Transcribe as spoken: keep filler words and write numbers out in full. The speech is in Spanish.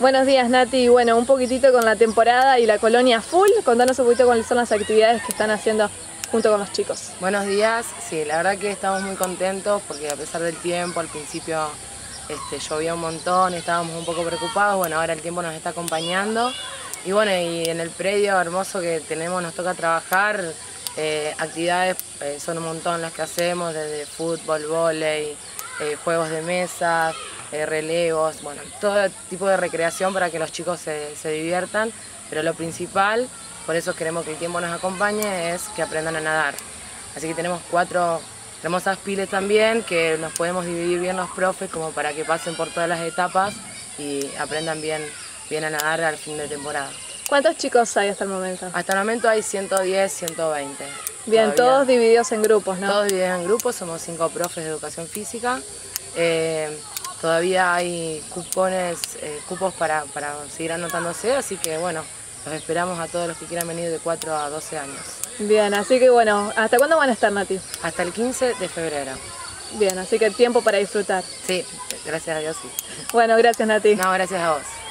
Buenos días, Nati. Bueno, un poquitito con la temporada y la colonia full. Contanos un poquito cuáles son las actividades que están haciendo junto con los chicos. Buenos días. Sí, la verdad que estamos muy contentos porque a pesar del tiempo, al principio este, llovía un montón, estábamos un poco preocupados. Bueno, ahora el tiempo nos está acompañando. Y bueno, y en el predio hermoso que tenemos nos toca trabajar. Eh, actividades eh, son un montón las que hacemos, desde fútbol, vóley, eh, juegos de mesa, eh, relevos, bueno, todo tipo de recreación para que los chicos se, se diviertan, pero lo principal, por eso queremos que el tiempo nos acompañe, es que aprendan a nadar. Así que tenemos cuatro hermosas piles también, que nos podemos dividir bien los profes como para que pasen por todas las etapas y aprendan bien, bien a nadar al fin de temporada. ¿Cuántos chicos hay hasta el momento? Hasta el momento hay ciento diez, ciento veinte. Bien, todavía. Todos divididos en grupos, ¿no? Todos divididos en grupos, somos cinco profes de educación física. Eh, todavía hay cupones, eh, cupos para, para seguir anotándose, así que bueno, los esperamos a todos los que quieran venir de cuatro a doce años. Bien, así que bueno, ¿hasta cuándo van a estar, Nati? Hasta el quince de febrero. Bien, así que tiempo para disfrutar. Sí, gracias a Dios, sí. Bueno, gracias, Nati. No, gracias a vos.